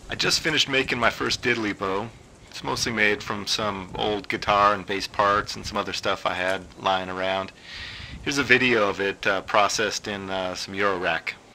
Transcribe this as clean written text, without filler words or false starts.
I just finished making my first diddley bow. It's mostly made from some old guitar and bass parts and some other stuff I had lying around. Here's a video of it processed in some Eurorack.